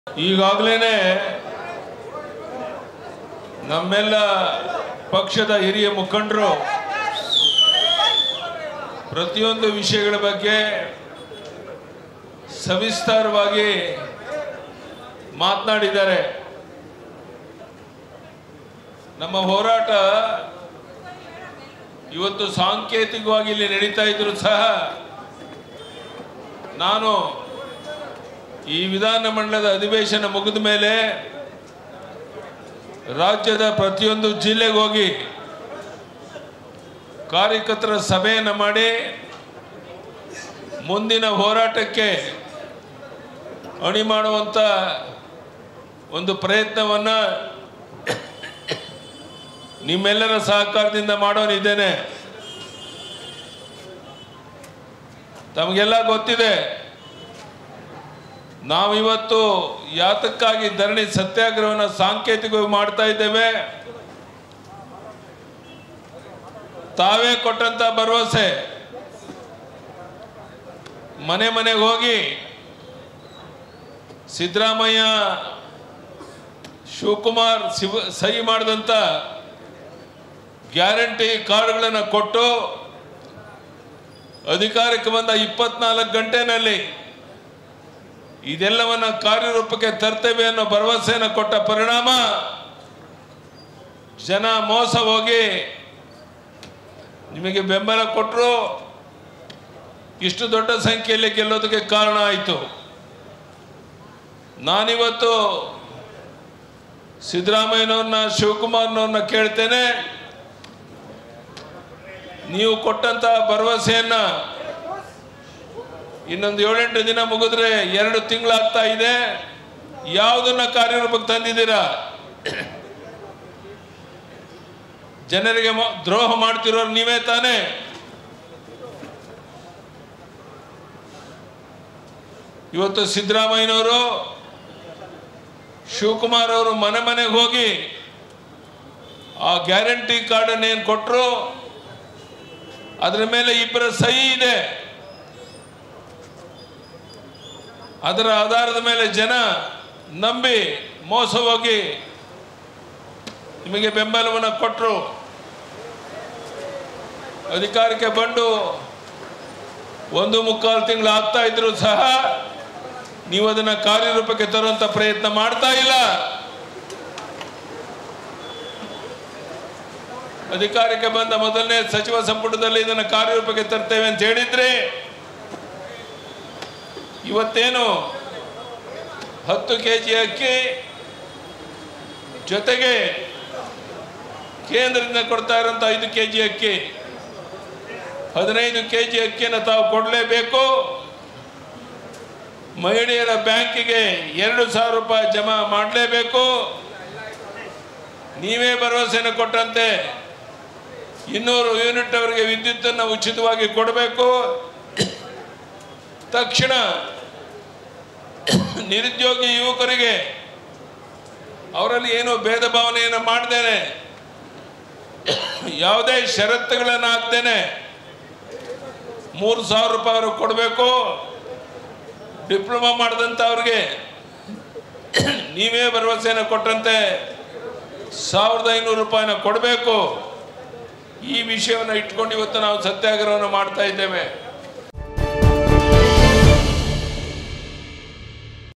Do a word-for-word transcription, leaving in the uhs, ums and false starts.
ಈಗಾಗಲೇ ನಮ್ಮೆಲ್ಲ ಪಕ್ಷದ ಹಿರಿಯ ಮುಖಂಡರು ಪ್ರತಿಯೊಂದು ವಿಷಯಗಳ ಬಗ್ಗೆ ಸವಿಸ್ತಾರವಾಗಿ ಮಾತನಾಡಿದ್ದಾರೆ. ನಮ್ಮ ಹೋರಾಟ ಇವತ್ತು ಸಾಂಕೇತಿಕವಾಗಿ ಇಲ್ಲಿ ನಡೀತಾ ಇದ್ರೂ ಸಹ ನಾನು ಈ ವಿಧಾನಮಂಡಲದ ಅಧಿವೇಶನ ಮುಗಿದ ಮೇಲೆ ರಾಜ್ಯದ ಪ್ರತಿಯೊಂದು ಜಿಲ್ಲೆಗೆ ಹೋಗಿ ಕಾರ್ಯಕರ್ತರ ಸಭೆಯನ್ನು ಮಾಡಿ ಮುಂದಿನ ಹೋರಾಟಕ್ಕೆ ಅಣಿ ಮಾಡುವಂತ ಒಂದು ಪ್ರಯತ್ನವನ್ನು ನಿಮ್ಮೆಲ್ಲರ ಸಹಕಾರದಿಂದ ಮಾಡೋನಿದ್ದೇನೆ. ತಮಗೆಲ್ಲ ಗೊತ್ತಿದೆ, ನಾವಿವತ್ತು ಯಾತಕ್ಕಾಗಿ ಧರಣಿ ಸತ್ಯಾಗ್ರಹವನ್ನು ಸಾಂಕೇತಿಕವಾಗಿ ಮಾಡ್ತಾ ಇದ್ದೇವೆ. ತಾವೇ ಕೊಟ್ಟಂತ ಭರವಸೆ ಮನೆ ಮನೆಗೆ ಹೋಗಿ ಸಿದ್ದರಾಮಯ್ಯ ಶಿವಕುಮಾರ್ ಶಿವ ಸಹಿ ಮಾಡಿದಂಥ ಗ್ಯಾರಂಟಿ ಕಾರ್ಡ್ಗಳನ್ನು ಕೊಟ್ಟು ಅಧಿಕಾರಕ್ಕೆ ಬಂದ ಇಪ್ಪತ್ನಾಲ್ಕು ಗಂಟೆನಲ್ಲಿ ಇದೆಲ್ಲವನ್ನ ಕಾರ್ಯರೂಪಕ್ಕೆ ತರ್ತೇವೆ ಅನ್ನೋ ಭರವಸೆಯನ್ನು ಕೊಟ್ಟ ಪರಿಣಾಮ ಜನ ಮೋಸ ಹೋಗಿ ನಿಮಗೆ ಬೆಂಬಲ ಕೊಟ್ಟರು. ಇಷ್ಟು ದೊಡ್ಡ ಸಂಖ್ಯೆಯಲ್ಲಿ ಗೆಲ್ಲೋದಕ್ಕೆ ಕಾರಣ ಆಯಿತು. ನಾನಿವತ್ತು ಸಿದ್ದರಾಮಯ್ಯನವ್ರನ್ನ ಶಿವಕುಮಾರ್ನವ್ರನ್ನ ಕೇಳ್ತೇನೆ, ನೀವು ಕೊಟ್ಟಂತ ಭರವಸೆಯನ್ನ ಇನ್ನೊಂದು ಏಳೆಂಟು ದಿನ ಮುಗಿದ್ರೆ ಎರಡು ತಿಂಗಳಾಗ್ತಾ ಇದೆ, ಯಾವುದನ್ನ ಕಾರ್ಯರೂಪಕ್ಕೆ ತಂದಿದ್ದೀರಾ? ಜನರಿಗೆ ದ್ರೋಹ ಮಾಡ್ತಿರೋರು ನೀವೇ ತಾನೇ. ಇವತ್ತು ಸಿದ್ದರಾಮಯ್ಯನವರು ಶಿವಕುಮಾರ್ ಅವರು ಮನೆ ಮನೆಗೆ ಹೋಗಿ ಆ ಗ್ಯಾರಂಟಿ ಕಾರ್ಡ್ ಅನ್ನು ಏನು ಕೊಟ್ಟರು ಅದರ ಮೇಲೆ ಇಬ್ಬರ ಸಹಿ ಇದೆ. ಅದರ ಆಧಾರದ ಮೇಲೆ ಜನ ನಂಬಿ ಮೋಸ ಹೋಗಿ ನಿಮಗೆ ಬೆಂಬಲವನ್ನು ಕೊಟ್ಟರು. ಅಧಿಕಾರಕ್ಕೆ ಬಂದು ಒಂದು ಮುಕ್ಕಾಲು ತಿಂಗಳು ಆಗ್ತಾ ಇದ್ರು ಸಹ ನೀವು ಅದನ್ನ ಕಾರ್ಯರೂಪಕ್ಕೆ ತರುವಂತ ಪ್ರಯತ್ನ ಮಾಡ್ತಾ ಇಲ್ಲ. ಅಧಿಕಾರಕ್ಕೆ ಬಂದ ಮೊದಲನೇ ಸಚಿವ ಸಂಪುಟದಲ್ಲಿ ಇದನ್ನು ಕಾರ್ಯರೂಪಕ್ಕೆ ತರ್ತೇವೆ ಅಂತ ಹೇಳಿದ್ರೆ ಇವತ್ತೇನು ಹತ್ತು ಕೆ ಜಿ ಅಕ್ಕಿ ಜೊತೆಗೆ ಕೇಂದ್ರದಿಂದ ಕೊಡ್ತಾ ಇರೋಂಥ ಐದು ಕೆ ಜಿ ಅಕ್ಕಿ ಹದಿನೈದು ಕೆ ಜಿ ಅಕ್ಕಿಯನ್ನು ತಾವು ಕೊಡಲೇಬೇಕು. ಮಹಿಳೆಯರ ಬ್ಯಾಂಕಿಗೆ ಎರಡು ಸಾವಿರ ರೂಪಾಯಿ ಜಮಾ ಮಾಡಲೇಬೇಕು. ನೀವೇ ಭರವಸೆಯನ್ನು ಕೊಟ್ಟಂತೆ ಇನ್ನೂರು ಯೂನಿಟ್ ಅವರಿಗೆ ವಿದ್ಯುತ್ತನ್ನು ಉಚಿತವಾಗಿ ಕೊಡಬೇಕು. ತಕ್ಷಣ ನಿರುದ್ಯೋಗಿ ಯುವಕರಿಗೆ ಅವರಲ್ಲಿ ಏನು ಭೇದ ಭಾವನೆಯನ್ನು ಮಾಡ್ದೇನೆ, ಯಾವುದೇ ಷರತ್ತುಗಳನ್ನು ಹಾಕ್ದೇನೆ ಮೂರು ಸಾವಿರ ರೂಪಾಯಿ ಅವ್ರಿಗೆ ಕೊಡಬೇಕು. ಡಿಪ್ಲೊಮಾ ಮಾಡಿದಂಥವ್ರಿಗೆ ನೀವೇ ಭರವಸೆಯನ್ನು ಕೊಟ್ಟಂತೆ ಸಾವಿರದ ಐನೂರು ರೂಪಾಯಿನ ಕೊಡಬೇಕು. ಈ ವಿಷಯವನ್ನು ಇಟ್ಕೊಂಡು ಇವತ್ತು ನಾವು ಸತ್ಯಾಗ್ರಹವನ್ನು ಮಾಡ್ತಾ ಇದ್ದೇವೆ.